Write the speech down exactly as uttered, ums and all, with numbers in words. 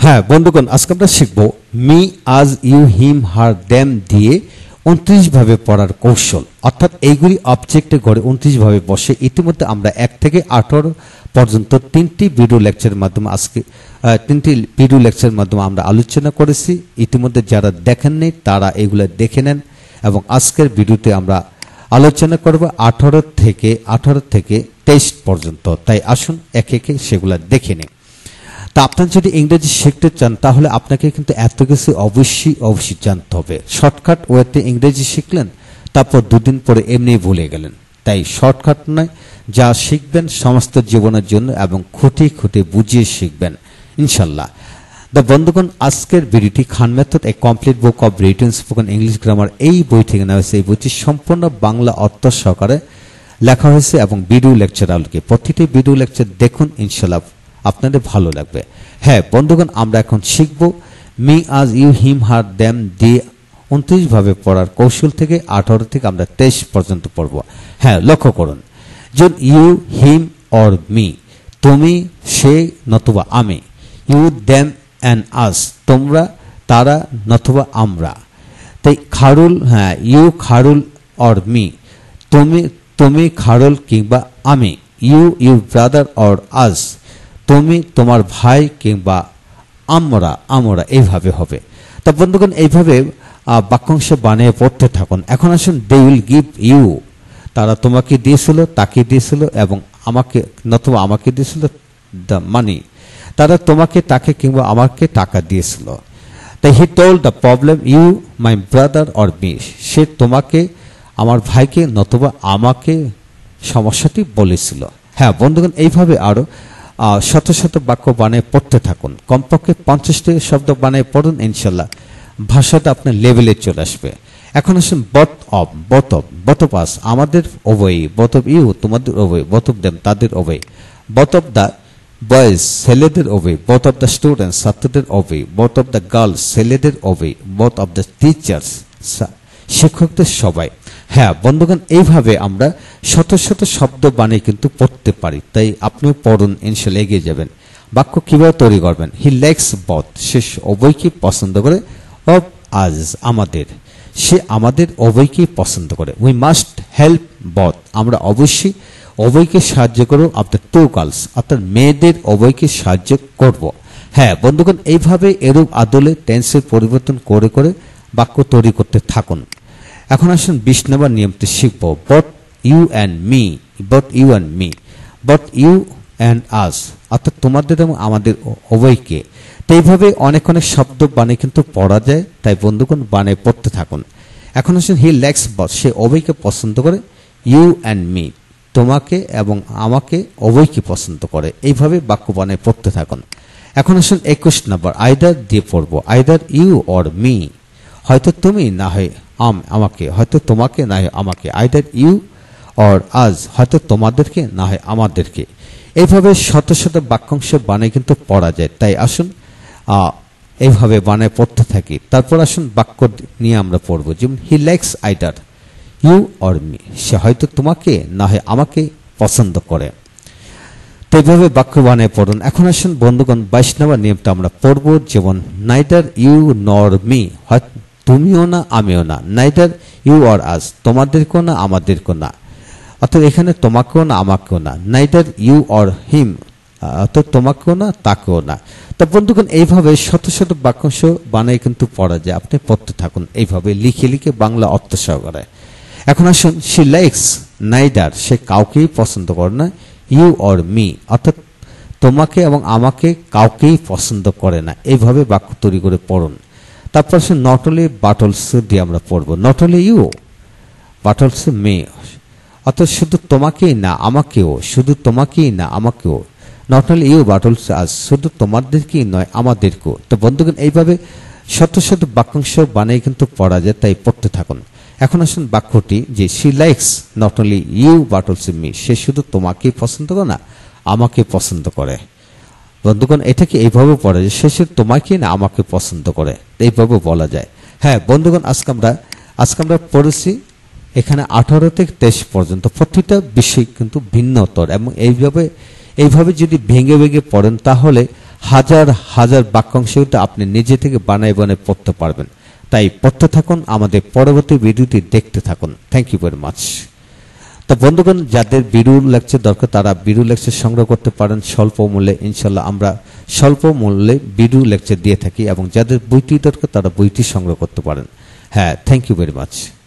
হ্যাঁ বন্ধুগণ, আজকে আমরা শিখব মি, আজ, ইউ, হিম, হার, দেম দিয়ে উনত্রিশ ভাবে পড়ার কৌশল। অর্থাৎ এইগুলি অবজেক্টে গড়ে উনত্রিশ ভাবে বসে। ইতিমধ্যে আমরা এক থেকে আঠারো পর্যন্ত তিনটি ভিডিও লেকচারের মাধ্যমে আজকে তিনটি ভিডিও লেকচারের মাধ্যমে আমরা আলোচনা করেছি। ইতিমধ্যে যারা দেখেননি তারা এগুলো দেখে নেন এবং আজকের ভিডিওতে আমরা আলোচনা করব আঠারো থেকে আঠারো থেকে তেইশ পর্যন্ত। তাই আসুন একে একে সেগুলো দেখে নিই। তা আপনার যদি ইংরেজি শিখতে চান তাহলে আপনাকে কিন্তু এত কিছু অবশ্যই অবশ্যই জানতে হবে। শর্টকাট ওয়েতে ইংরেজি শিখলেন, তারপর দুদিন পরে এমনি ভুলে গেলেন। তাই শর্টকাট নয়, যা শিখবেন সমস্ত জীবনের জন্য এবং খুঁটি খুঁটি বুঝিয়ে শিখবেন ইনশাল্লাহ। দ্য বন্ধুগণ, আজকের ভিডিওটি খান মেথড এ complete book of written spoken English grammar এই বই থেকে নেওয়া হয়েছে। এই বইটি সম্পূর্ণ বাংলা অর্থ সহকারে লেখা হয়েছে এবং ভিডিও লেকচার আলোকে প্রতিটি ভিডিও লেকচার দেখুন, ইনশাল্লাহ আপনাদের ভালো লাগবে। হ্যাঁ বন্ধুগণ, আমরা এখন শিখব মি, আজ, ইউ, হিম, হার, দেম দিয়ে উনত্রিশ ভাবে পড়ার কৌশল থেকে আঠারো থেকে আমরা তেইশ পর্যন্ত পড়ব। হ্যাঁ লক্ষ্য করুন, যেমন ইউ, হিম অর মি, তুমি, সে নতুবা আমি। ইউ, দেম অ্যান্ড আস, তোমরা, তারা নতুবা আমরা। তাই খারুল, হ্যাঁ ইউ খারুল অর মি, তুমি তুমি খারুল কিংবা আমি। You your brother or us, তুমি তোমার ভাই কিংবা আমরা আমরা এইভাবে হবে। তা বন্ধুগণ, এইভাবে বাক্যাংশ বানিয়ে পড়তে থাকুন। এখন আসুন দে উইল গিভ ইউ, তারা তোমাকে দিয়েছিল, তাকে দিয়েছিল এবং আমাকে নতুবা আমাকে দিয়েছিল দ্য মানি। তারা তোমাকে, তাকে কিংবা আমাকে টাকা দিয়েছিল। তাই he told the problem you my brother or me, সে তোমাকে, আমার ভাইকে নতুবা আমাকে সমস্যাটি বলেছিল। হ্যাঁ বন্ধুগণ, এইভাবে আরো শত শত বাক্য বানিয়ে পড়তে থাকুন। কমপক্ষে পঞ্চাশটি শব্দ বানিয়ে পড়ুন, ইনশাল্লাহ ভাষাটা আপনার লেভেলে চলে আসবে। এখন আসুন both of, both of, both of us আমাদের অবয়ী, বথ অফ ইউ তোমাদের অবয়ী, বথ অফ দেম তাদের অবয়ী, বথ অফ দ্য বয়েজ ছেলেদের অবয়ী, বথ অফ দ্য স্টুডেন্টস ছাত্রদের অবয়ী, বথ অফ দ্য গার্লস ছেলেদের অবয়ী, বথ অফ দ্য টিচার্স শিক্ষকদের সবাই। হ্যাঁ বন্ধুগণ, এইভাবে আমরা শত শত শব্দ বানিয়ে কিন্তু পড়তে পারি। তাই আপনিও পড়ুন, ইনশাল্লাহ এগিয়ে যাবেন। বাক্য কিভাবে তৈরি করবেন? হি লাইকস বথ, সে উভয়কে পছন্দ করে। অফ আজ আমাদের, সে আমাদের উভয়কে পছন্দ করে। উই মাস্ট হেল্প বথ, আমরা অবশ্যই উভয়কে সাহায্য করব। অফ দ্য টু গার্লস, অর্থাৎ মেয়েদের উভয়কে সাহায্য করব। হ্যাঁ বন্ধুগণ, এইভাবে এরূপ আদলে টেন্সের পরিবর্তন করে করে বাক্য তৈরি করতে থাকুন। এখন আসুন বিশ নম্বর নিয়মটি শিখব। Both you and me, both you and me, both you and us, অর্থাৎ তোমাদের এবং আমাদের উভয়কে। তো এইভাবে অনেক অনেক শব্দ বানিয়ে কিন্তু পড়া যায়। তাই বন্ধুগণ বানিয়ে পড়তে থাকুন। এখন আসুন হি লাইকস বট, সে উভয়কে পছন্দ করে। ইউ অ্যান্ড মি, তোমাকে এবং আমাকে উভয়কে পছন্দ করে। এইভাবে বাক্য বানিয়ে পড়তে থাকুন। এখন আসুন একুশ নম্বর আইদার দিয়ে পড়বো। আইদার ইউ অর মি, হয়তো তুমি না হয় আমাকে, হয়তো তোমাকে না হয় আমাকে। আইদার ইউ অর আজ, হয়তো তোমাদেরকে না হয় আমাদেরকে। এইভাবে শত শত বাক্যাংশ বানিয়ে কিন্তু পড়া যায়। তাই আসুন এইভাবে বানিয়ে পড়তে থাকি। তারপর আসুন বাক্য নিয়ে আমরা পড়ব। যেমন he likes either you or me, সে হয়তো তোমাকে না হয় আমাকে পছন্দ করে। তো এইভাবে বাক্য বানিয়ে পড়ুন। এখন আসুন বন্ধুগণ বাইশ নম্বর নিয়মটা আমরা পড়ব। যেমন নাইদার ইউ নর মি, হয় তুমিও না আমিও না। নাইদার ইউ অর আস, তোমাদেরকেও না আমাদেরকেও না। অর্থাৎ এখানে তোমাকেও না আমাকেও না। নাইদার ইউ অর হিম, অর্থাৎ তোমাকেও না তাকেও না। তা বন্ধুগণ, এইভাবে শত শত বাক্যাংশ বানিয়ে কিন্তু পড়া যায়। আপনি পড়তে থাকুন এইভাবে লিখে লিখে বাংলা অর্থ সহকারে। এখন আসুন শি লাইকস নাইদার, সে কাউকেই পছন্দ করে না। ইউ অর মি, অর্থাৎ তোমাকে এবং আমাকে কাউকেই পছন্দ করে না। এইভাবে বাক্য তৈরি করে পড়ুন। তারপর সে নট অনলি বাট অলসো দিয়ে আমরা পড়বো। Not only you but also me, অর্থাৎ শুধু তোমাকেই না আমাকেও, শুধু তোমাকেই না আমাকেও। Not only you but also us, শুধু তোমাদেরকেই নয় আমাদেরকেও। তো বন্ধুগণ, এইভাবে শত শত বাক্যাংশ বানিয়ে কিন্তু পড়া যায়। তাই পড়তে থাকুন। এখন আসুন বাক্যটি যে she likes not only you but also me, সে শুধু তোমাকেই পছন্দ করে না আমাকে পছন্দ করে। বন্ধুগণ, এটাকে এইভাবে পড়া যায়, সে শুধু তোমাকে না আমাকে পছন্দ করে, এইভাবে বলা যায়। হ্যাঁ বন্ধুগণ, আজকে আমরা আজকে আমরা পড়েছি এখানে আঠারো থেকে তেইশ পর্যন্ত। প্রতিটা বিষয় কিন্তু ভিন্নতর এবং এইভাবে এইভাবে যদি ভেঙে ভেঙে পড়েন তাহলে হাজার হাজার বাক্যাংশ আপনি নিজে থেকে বানায় বানায় পড়তে পারবেন। তাই পড়তে থাকুন, আমাদের পরবর্তী ভিডিওটি দেখতে থাকুন। Thank you very much. তো বন্ধুগণ, যাদের ভিডিও লেকচার দরকার তারা ভিডিও লেকচার সংগ্রহ করতে পারেন স্বল্প মূল্যে। ইনশাল্লাহ আমরা স্বল্প মূল্যে ভিডিও লেকচার দিয়ে থাকি, এবং যাদের বইটি দরকার তারা বইটি সংগ্রহ করতে পারেন। হ্যাঁ, থ্যাংক ইউ ভেরি মাচ।